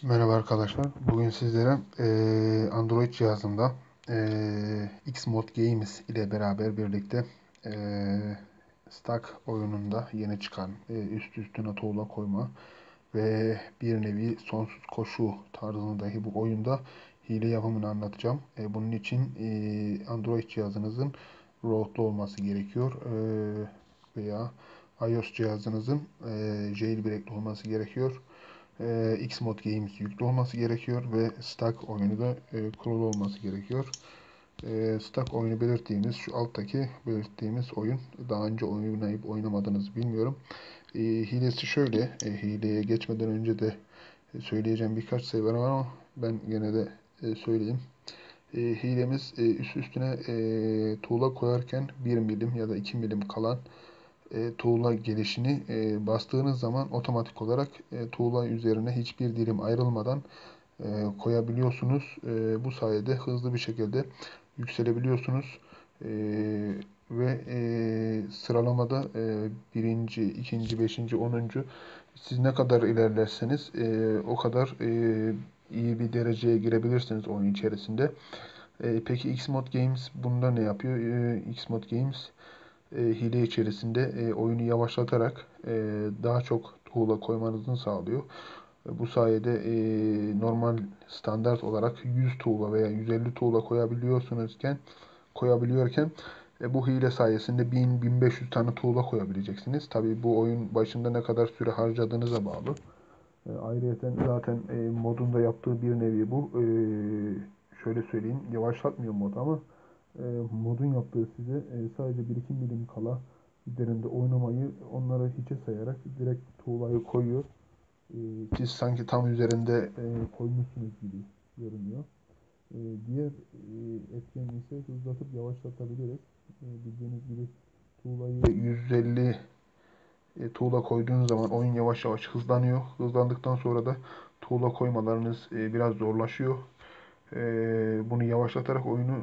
Merhaba arkadaşlar. Bugün sizlere Android cihazımda Xmod Games ile beraber birlikte Stack oyununda yeni çıkan üst üstüne tuğla koyma ve bir nevi sonsuz koşu tarzındaki bu oyunda hile yapımını anlatacağım. Bunun için Android cihazınızın rootlu olması gerekiyor veya iOS cihazınızın jailbreak'li olması gerekiyor. Xmod Games yüklü olması gerekiyor ve Stack oyunu da kurulu olması gerekiyor. Stack oyunu belirttiğimiz şu alttaki belirttiğimiz oyun daha önce oynayıp oynamadığınızı bilmiyorum. Hilesi şöyle, hileye geçmeden önce de söyleyeceğim birkaç şey var ama ben gene de söyleyeyim. Hilemiz üst üstüne tuğla koyarken 1 milim ya da 2 milim kalan tuğla gelişini bastığınız zaman otomatik olarak tuğla üzerine hiçbir dilim ayrılmadan koyabiliyorsunuz. Bu sayede hızlı bir şekilde yükselebiliyorsunuz. E, ve sıralamada birinci, ikinci, beşinci, onuncu siz ne kadar ilerlerseniz o kadar iyi bir dereceye girebilirsiniz oyun içerisinde. Peki Xmod Games bunda ne yapıyor? Xmod Games hile içerisinde oyunu yavaşlatarak daha çok tuğla koymanızı sağlıyor. Bu sayede normal standart olarak 100 tuğla veya 150 tuğla koyabiliyorken bu hile sayesinde 1000-1500 tane tuğla koyabileceksiniz. Tabii bu oyun başında ne kadar süre harcadığınıza bağlı. Ayrıyeten zaten modun da yaptığı bir nevi bu. Şöyle söyleyeyim, yavaşlatmıyor mod ama modun yaptığı size sadece 1-2 milim kala üzerinde oynamayı onlara hiçe sayarak direkt tuğlayı koyuyor. E, Siz sanki tam üzerinde koymuşsunuz gibi görünüyor. Diğer etken ise hızlatıp yavaşlatabiliriz. Bildiğiniz gibi tuğlayı 150 tuğla koyduğunuz zaman oyun yavaş yavaş hızlanıyor. Hızlandıktan sonra da tuğla koymalarınız biraz zorlaşıyor. Bunu yavaşlatarak oyunu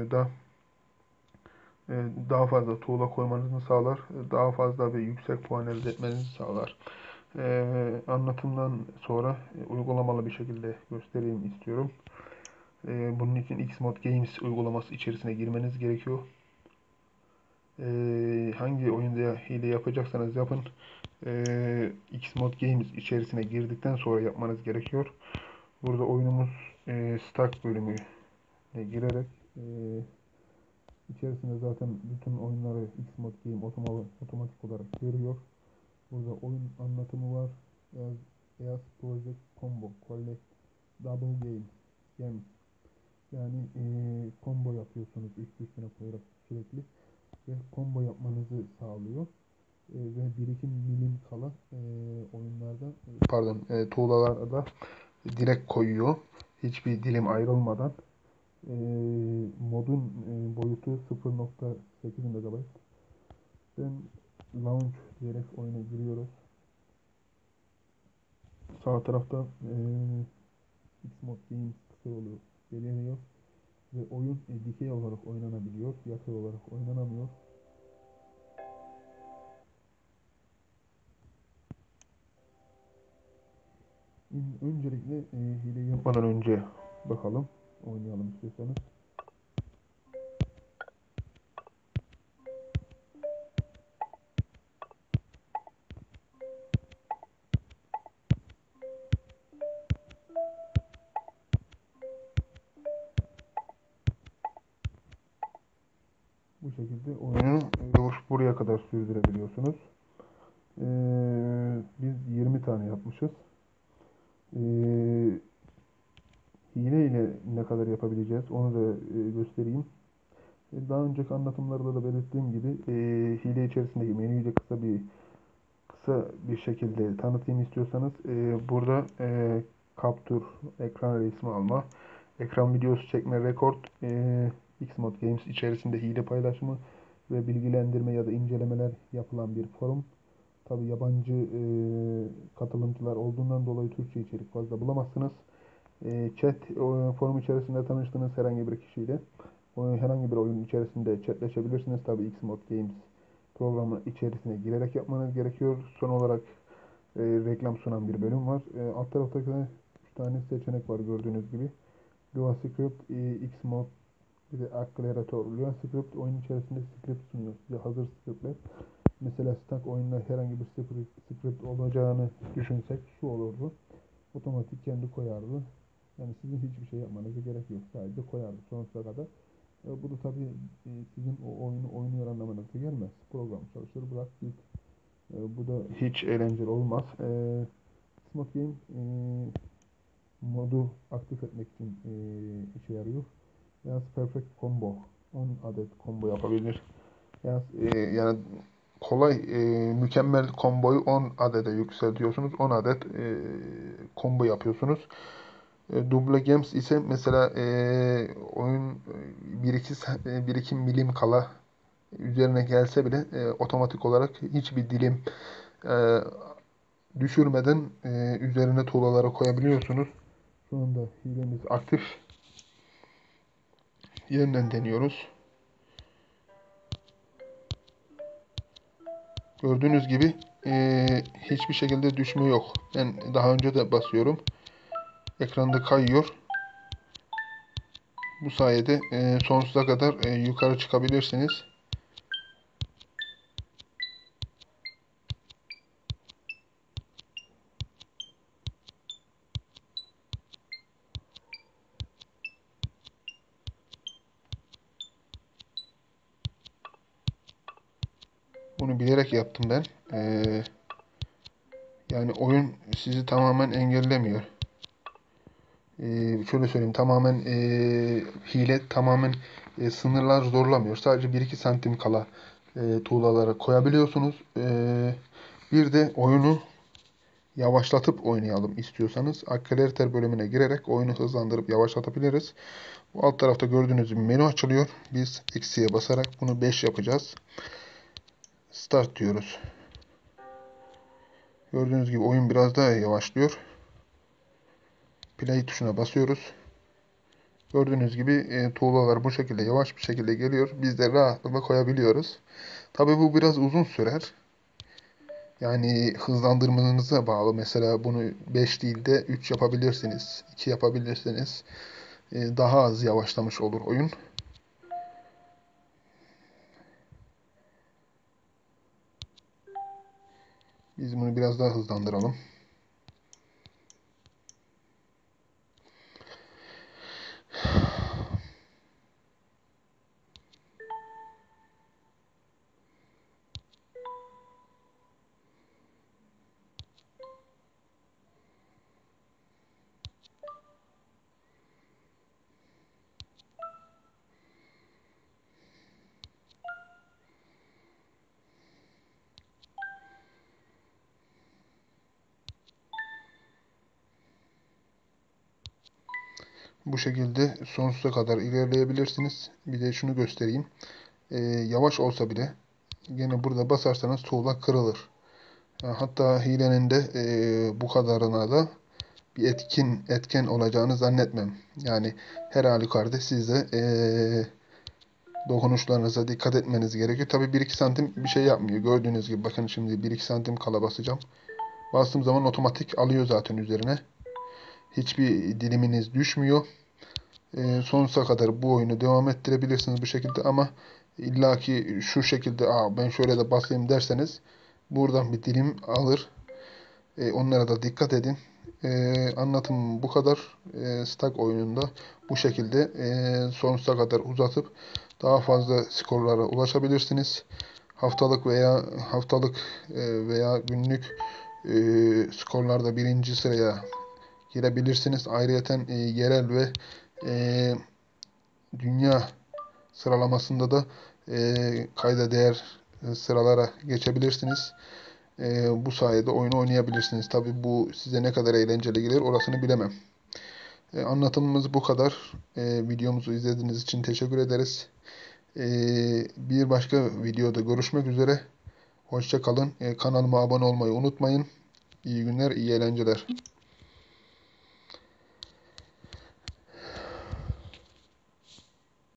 daha fazla tuğla koymanızı sağlar. Daha fazla ve yüksek puan elde etmenizi sağlar. Anlatımdan sonra uygulamalı bir şekilde göstereyim istiyorum. Bunun için Xmod Games uygulaması içerisine girmeniz gerekiyor. Hangi oyunda hile yapacaksanız yapın. Xmod Games içerisine girdikten sonra yapmanız gerekiyor. Burada oyunumuz Start bölümüne girerek içerisinde zaten bütün oyunları Xmod Game otomatik olarak görüyor. Burada oyun anlatımı var. EAS Project Combo Collect Double Game. Yani combo yapıyorsunuz üst üstüne koyarak sürekli ve combo yapmanızı sağlıyor. Ve birikim milim kala oyunlarda pardon tuğlalarda direkt koyuyor. Hiçbir dilim ayrılmadan. Modun boyutu 0.8 MB. Ben launch diyerek oyuna giriyoruz. Sağ tarafta Xmod Games kısa yolu belirliyor ve oyun dikey olarak oynanabiliyor, yatay olarak oynanamıyor. Öncelikle hile yapmadan önce bakalım, oynayalım istiyorsanız. Bu şekilde oyunu buraya kadar sürdürebiliyorsunuz. Biz 20 tane yapmışız. Hile ile ne kadar yapabileceğiz onu da göstereyim. Daha önceki anlatımlarda da belirttiğim gibi hile içerisindeki menüyü de kısa bir şekilde tanıtayım istiyorsanız burada kaptur, ekran resmi alma, ekran videosu çekme, rekord, Xmod Games içerisinde hile paylaşımı ve bilgilendirme ya da incelemeler yapılan bir forum. Tabi yabancı katılımcılar olduğundan dolayı Türkçe içerik fazla bulamazsınız. Chat forum içerisinde tanıştığınız herhangi bir kişiyle herhangi bir oyun içerisinde chatleşebilirsiniz. Tabi Xmod Games programı içerisine girerek yapmanız gerekiyor. Son olarak reklam sunan bir bölüm var. Alt tarafta tane seçenek var gördüğünüz gibi. Lua Script, Xmod, bir de Accelerator. Lua Script oyun içerisinde script sunuyor size, hazır scriptler. Mesela stack oyununa herhangi bir script olacağını düşünsek şu olurdu. Otomatik kendi koyardı. Yani sizin hiçbir şey yapmanıza gerek yok. Sadece koyardı sonsuza kadar. Bu da tabii sizin o oyunu oynuyor anlamınıza gelmez. Program çalışır bırak git. Bu da hiç eğlenceli olmaz. Smart Game modu aktif etmek için işe yarıyor. Yalnız Perfect Combo 10 adet combo yapabilir. Yani kolay mükemmel komboyu 10 adede yükseltiyorsunuz. 10 adet combo yapıyorsunuz. Double Games ise mesela oyun 1-2 milim kala üzerine gelse bile otomatik olarak hiçbir dilim e, düşürmeden üzerine tuğlaları koyabiliyorsunuz. Şu anda hilemiz aktif. Yeniden deniyoruz. Gördüğünüz gibi hiçbir şekilde düşme yok. Ben daha önce de basıyorum. Ekranda kayıyor. Bu sayede sonsuza kadar yukarı çıkabilirsiniz. Bunu bilerek yaptım ben. Yani oyun sizi tamamen engellemiyor. Şöyle söyleyeyim, tamamen hile, tamamen sınırlar zorlamıyor. Sadece 1-2 santim kala tuğlalara koyabiliyorsunuz. Bir de oyunu yavaşlatıp oynayalım istiyorsanız Accelerator bölümüne girerek oyunu hızlandırıp yavaşlatabiliriz. Bu alt tarafta gördüğünüz gibi menü açılıyor. Biz eksiye basarak bunu 5 yapacağız. Start diyoruz. Gördüğünüz gibi oyun biraz daha yavaşlıyor. Play tuşuna basıyoruz. Gördüğünüz gibi tuğlalar bu şekilde yavaş bir şekilde geliyor. Biz de rahatlıkla koyabiliyoruz. Tabii bu biraz uzun sürer. Yani hızlandırmanıza bağlı. Mesela bunu 5 değil de 3 yapabilirsiniz. 2 yapabilirsiniz. Daha az yavaşlamış olur oyun. Biz bunu biraz daha hızlandıralım. Bu şekilde sonsuza kadar ilerleyebilirsiniz. Bir de şunu göstereyim. Yavaş olsa bile yine burada basarsanız tuğla kırılır. Hatta hilenin de bu kadarına da bir etken olacağını zannetmem. Yani her halükarda siz de dokunuşlarınıza dikkat etmeniz gerekiyor. Tabii 1-2 santim bir şey yapmıyor. Gördüğünüz gibi bakın, şimdi 1-2 santim kala basacağım. Bastığım zaman otomatik alıyor zaten üzerine. Hiçbir diliminiz düşmüyor. Sonsuza kadar bu oyunu devam ettirebilirsiniz bu şekilde, ama illaki şu şekilde ben şöyle de basayım derseniz buradan bir dilim alır. Onlara da dikkat edin. Anlatım bu kadar. Stack oyununda bu şekilde sonsuza kadar uzatıp daha fazla skorlara ulaşabilirsiniz. Haftalık veya günlük skorlarda birinci sıraya girebilirsiniz. Ayrıyeten yerel ve e, dünya sıralamasında da kayda değer sıralara geçebilirsiniz. Bu sayede oyunu oynayabilirsiniz. Tabi bu size ne kadar eğlenceli gelir orasını bilemem. Anlatımımız bu kadar. Videomuzu izlediğiniz için teşekkür ederiz. Bir başka videoda görüşmek üzere. Hoşça kalın. Kanalıma abone olmayı unutmayın. İyi günler, iyi eğlenceler.